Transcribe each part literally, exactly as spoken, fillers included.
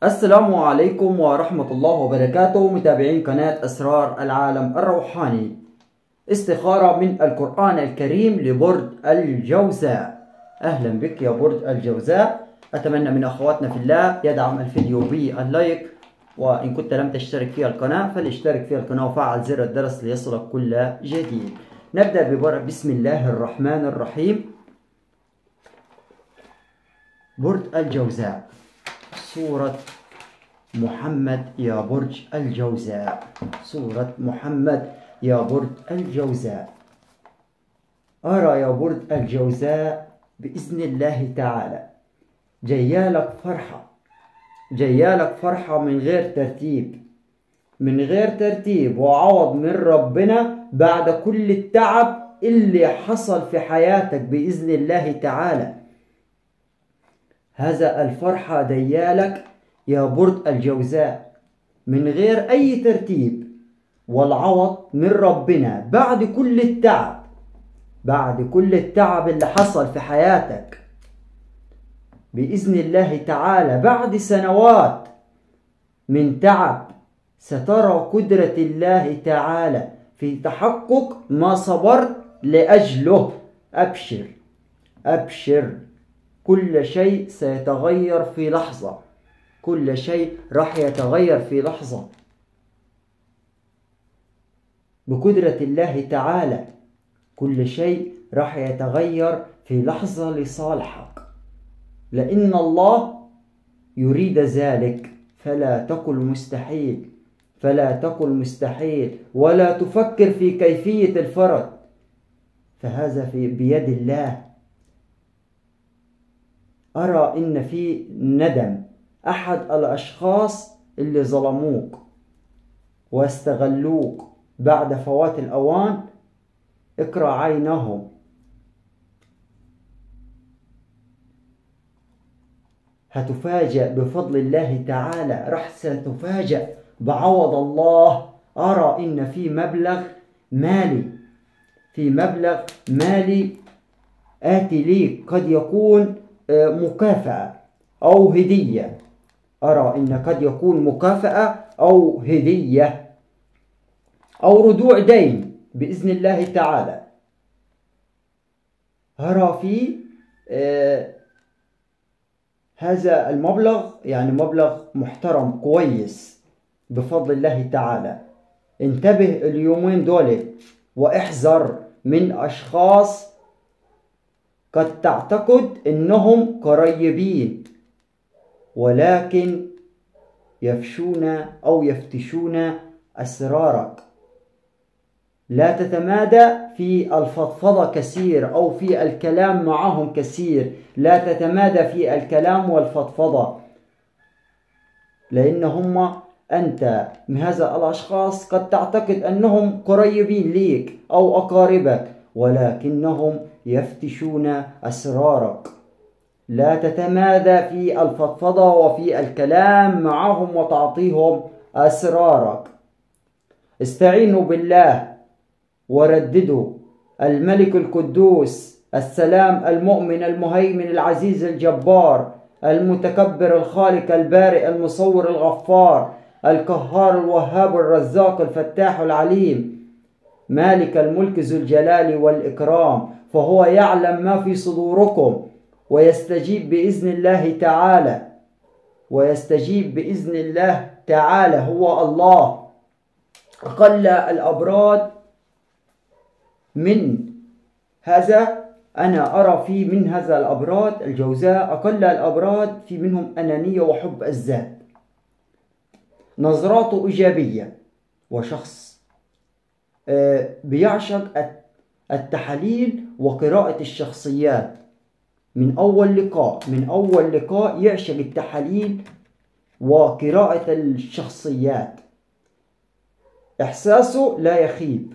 السلام عليكم ورحمة الله وبركاته، متابعين قناة أسرار العالم الروحاني. استخارة من القرآن الكريم لبرج الجوزاء. أهلا بك يا برج الجوزاء. أتمنى من أخواتنا في الله يدعم الفيديو باللايك، وإن كنت لم تشترك في القناة فلاشترك في القناة وفعل زر الجرس ليصلك كل جديد. نبدأ ببرج بسم الله الرحمن الرحيم. برج الجوزاء، سورة محمد يا برج الجوزاء. سورة محمد يا برج الجوزاء. أرى يا برج الجوزاء بإذن الله تعالى جيالك فرحة، جيالك فرحة من غير ترتيب، من غير ترتيب وعوض من ربنا بعد كل التعب اللي حصل في حياتك بإذن الله تعالى. هذا الفرحة ديالك يا برج الجوزاء من غير أي ترتيب، والعوض من ربنا بعد كل التعب، بعد كل التعب اللي حصل في حياتك بإذن الله تعالى. بعد سنوات من تعب سترى قدرة الله تعالى في تحقق ما صبرت لأجله. أبشر أبشر، كل شيء سيتغير في لحظة، كل شيء راح يتغير في لحظة بقدرة الله تعالى. كل شيء راح يتغير في لحظة لصالحك، لأن الله يريد ذلك. فلا تقل مستحيل، فلا تقل مستحيل، ولا تفكر في كيفية الفرج، فهذا في بيد الله. أرى إن في ندم أحد الأشخاص اللي ظلموك واستغلوك بعد فوات الأوان. اقرأ عينهم، هتفاجأ بفضل الله تعالى، راح ستفاجأ بعوض الله. أرى إن في مبلغ مالي، في مبلغ مالي آتي ليك، قد يكون مكافأة أو هدية. أرى إن قد يكون مكافأة أو هدية أو رجوع دين بإذن الله تعالى. أرى في آه هذا المبلغ يعني مبلغ محترم كويس بفضل الله تعالى. انتبه اليومين دول واحذر من أشخاص قد تعتقد إنهم قريبين ولكن يفشون أو يفتشون أسرارك. لا تتمادى في الفضفضة كثير أو في الكلام معهم كثير، لا تتمادى في الكلام والفضفضة، لأن هم أنت من هذا الأشخاص قد تعتقد أنهم قريبين ليك أو أقاربك ولكنهم يفتشون أسرارك. لا تتمادى في الفضفضة وفي الكلام معهم وتعطيهم أسرارك. استعينوا بالله ورددوا الملك القدوس السلام المؤمن المهيمن العزيز الجبار المتكبر الخالق البارئ المصور الغفار القهار الوهاب الرزاق الفتاح العليم مالك الملك ذو الجلال والإكرام. فهو يعلم ما في صدوركم ويستجيب بإذن الله تعالى، ويستجيب بإذن الله تعالى. هو الله. أقل الأبراد من هذا أنا أرى في من هذا الأبراد الجوزاء، أقل الأبراد في منهم أنانية وحب الذات، نظراته إيجابية، وشخص بيعشق التحاليل وقراءة الشخصيات. من أول لقاء من أول لقاء يعشق التحاليل وقراءة الشخصيات. إحساسه لا يخيب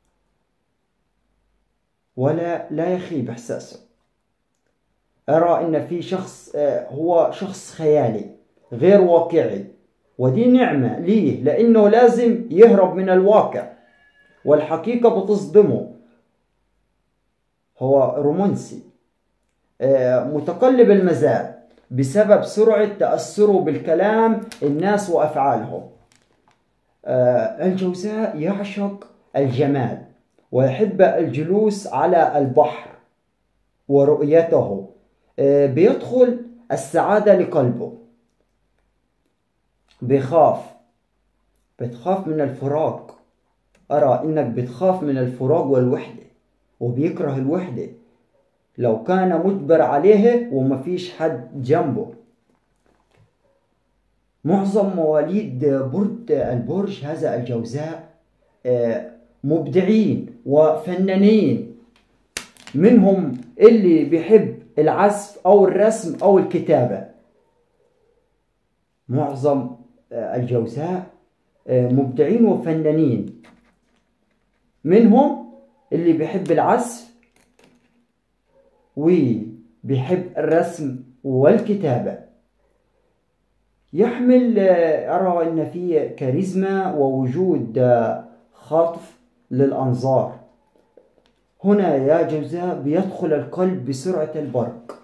ولا لا يخيب إحساسه. أرى إن في شخص هو شخص خيالي غير واقعي، ودي نعمة ليه، لأنه لازم يهرب من الواقع والحقيقة بتصدمه. هو رومانسي متقلب المزاج، بسبب سرعة تأثره بالكلام الناس وأفعالهم. آه الجوزاء يعشق الجمال ويحب الجلوس على البحر ورؤيته. آه بيدخل السعادة لقلبه. بيخاف بتخاف من الفراق. أرى إنك بتخاف من الفراق والوحدة، وبيكره الوحدة لو كان مجبر عليه ومفيش حد جنبه. معظم مواليد برج البرج هذا الجوزاء مبدعين وفنانين، منهم اللي بيحب العزف أو الرسم أو الكتابة. معظم الجوزاء مبدعين وفنانين، منهم اللي بيحب العزف وبيحب الرسم والكتابة. يحمل أرى أن فيه كاريزما ووجود خاطف للأنظار. هنا يا جوزاء بيدخل القلب بسرعة البرق.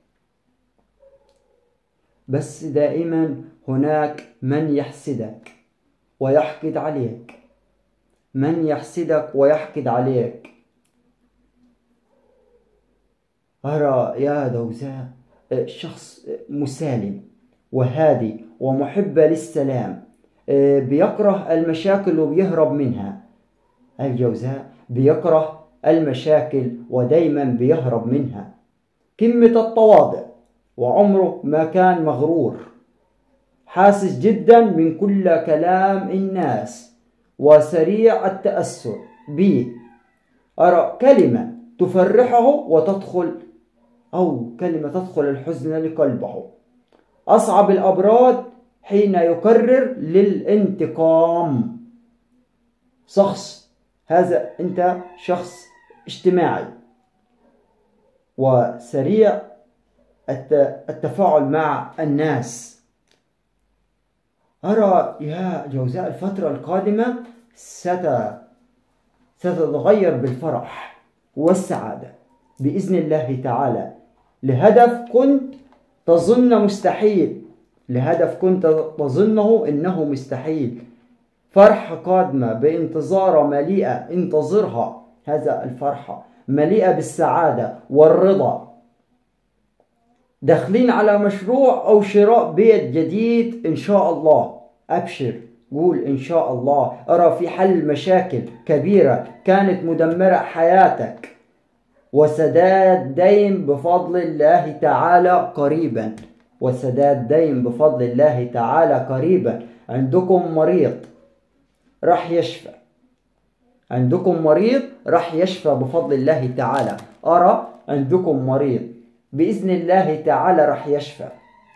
بس دائما هناك من يحسدك ويحقد عليك، من يحسدك ويحقد عليك. أرى يا جوزاء شخص مسالم وهادي ومحب للسلام، بيكره المشاكل وبيهرب منها. الجوزاء بيكره المشاكل ودايما بيهرب منها. قمة التواضع وعمره ما كان مغرور. حاسس جدا من كل كلام الناس وسريع التأثر به. أرى كلمة تفرحه وتدخل أو كلمة تدخل الحزن لقلبه. أصعب الأبراد حين يقرر للانتقام. شخص هذا أنت شخص اجتماعي وسريع التفاعل مع الناس. أرى يا جوزاء الفترة القادمة ستتغير بالفرح والسعادة بإذن الله تعالى، لهدف كنت تظن مستحيل، لهدف كنت تظنه إنه مستحيل. فرحة قادمة بانتظار مليئة، انتظرها. هذا الفرحة مليئة بالسعادة والرضا. داخلين على مشروع أو شراء بيت جديد إن شاء الله. أبشر، قول إن شاء الله. أرى في حل مشاكل كبيرة كانت مدمرة حياتك، وسداد دين بفضل الله تعالى قريبا، وسداد دين بفضل الله تعالى قريبا. عندكم مريض راح يشفى، عندكم مريض راح يشفى بفضل الله تعالى. أرى عندكم مريض بإذن الله تعالى راح يشفى.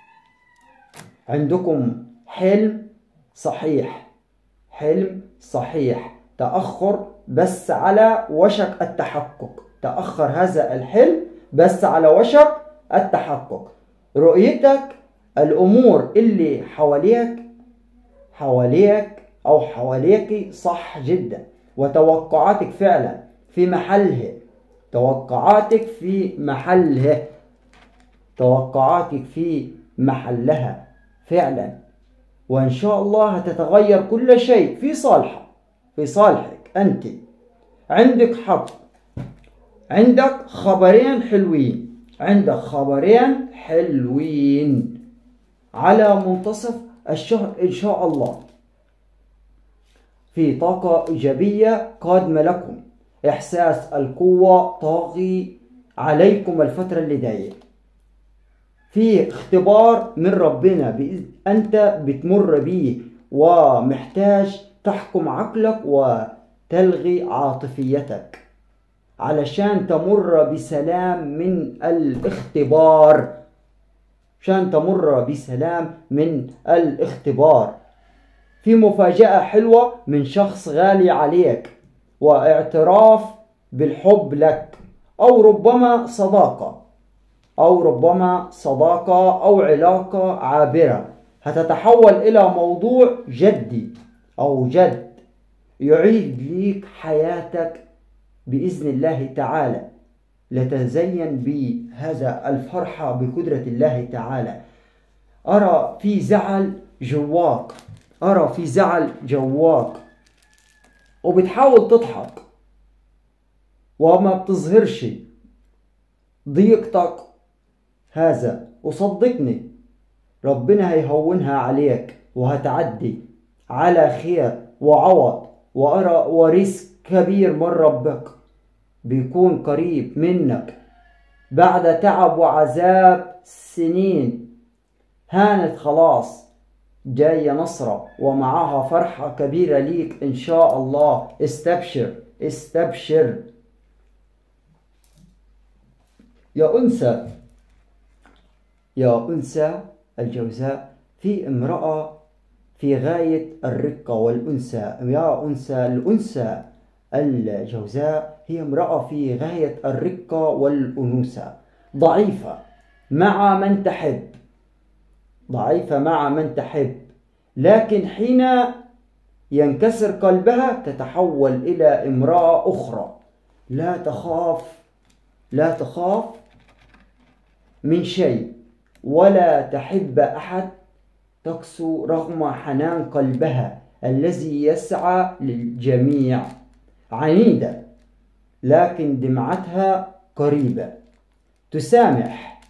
عندكم حلم صحيح، حلم صحيح تأخر بس على وشك التحقق. تأخر هذا الحلم بس على وشك التحقق. رؤيتك الأمور اللي حواليك حواليك أو حواليك صح جدا، وتوقعاتك فعلا في محلها. توقعاتك في محلها توقعاتك في محلها فعلا، وإن شاء الله هتتغير كل شيء في صالحك، في صالحك أنت. عندك حق، عندك خبرين حلوين، عندك خبرين حلوين على منتصف الشهر إن شاء الله. في طاقة إيجابية قادمة لكم. إحساس القوة طاغي عليكم الفترة اللي جاية. في اختبار من ربنا أنت بتمر بيه، ومحتاج تحكم عقلك وتلغي عاطفيتك علشان تمر بسلام من الاختبار، عشان تمر بسلام من الاختبار. في مفاجأة حلوة من شخص غالي عليك، واعتراف بالحب لك، أو ربما صداقة أو ربما صداقة أو علاقة عابرة هتتحول إلى موضوع جدي أو جد يعيد ليك حياتك بإذن الله تعالى. لتزين بهذا الفرحة بقدرة الله تعالى. أرى في زعل جواك، أرى في زعل جواك وبتحاول تضحك وما بتظهرش ضيقتك هذا، وصدقني ربنا هيهونها عليك وهتعدي على خير وعوض. وأرى ورزق كبير من ربك بيكون قريب منك بعد تعب وعذاب سنين. هانت خلاص، جاية نصرة ومعها فرحة كبيرة ليك إن شاء الله. استبشر استبشر يا أنثى، يا أنثى الجوزاء، في امرأة في غاية الرقة والأنثى. يا أنثى الأنثى الجوزاء هي امرأة في غاية الرقة والأنوثة، ضعيفة مع من تحب، ضعيفة مع من تحب، لكن حين ينكسر قلبها تتحول إلى امرأة أخرى. لا تخاف، لا تخاف من شيء ولا تحب أحد، تقسو رغم حنان قلبها الذي يسعى للجميع. عنيدة لكن دمعتها قريبة، تسامح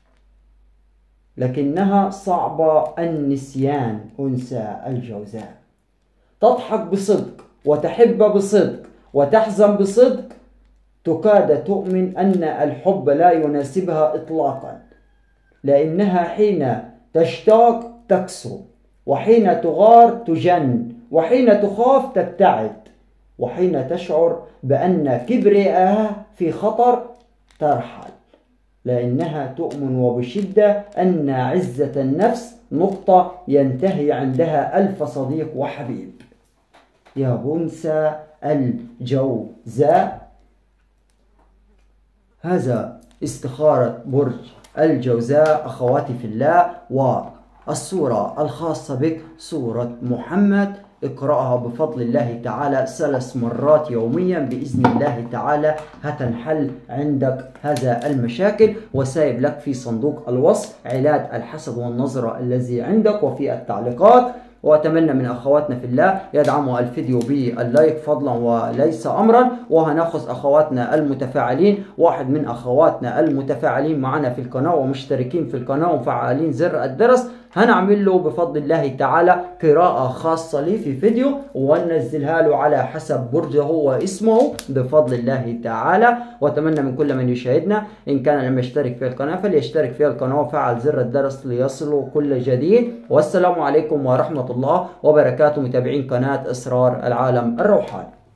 لكنها صعبة النسيان. أنثى الجوزاء تضحك بصدق وتحب بصدق وتحزن بصدق، تكاد تؤمن أن الحب لا يناسبها إطلاقا، لأنها حين تشتاق تكسو، وحين تغار تجن، وحين تخاف تبتعد، وحين تشعر بأن كبريائها في خطر ترحل، لأنها تؤمن وبشدة أن عزة النفس نقطة ينتهي عندها ألف صديق وحبيب. يا أنثى الجوزاء، هذا استخارة برج الجوزاء أخواتي في الله، والصورة الخاصة بك صورة محمد. اقرأها بفضل الله تعالى ثلاث مرات يوميا بإذن الله تعالى هتنحل عندك هذا المشاكل. وسايب لك في صندوق الوصف علاج الحسد والنظرة الذي عندك وفي التعليقات. وأتمنى من أخواتنا في الله يدعموا الفيديو باللايك فضلا وليس أمرا. وهناخذ أخواتنا المتفاعلين، واحد من أخواتنا المتفاعلين معنا في القناة ومشتركين في القناة ومفعلين زر الجرس، هنعمل له بفضل الله تعالى قراءة خاصة لي في فيديو وننزلها له على حسب برجه واسمه بفضل الله تعالى. وأتمنى من كل من يشاهدنا إن كان لم يشترك في القناة فليشترك في القناة وفعل زر الجرس ليصله كل جديد. والسلام عليكم ورحمة الله وبركاته متابعين قناة أسرار العالم الروحاني.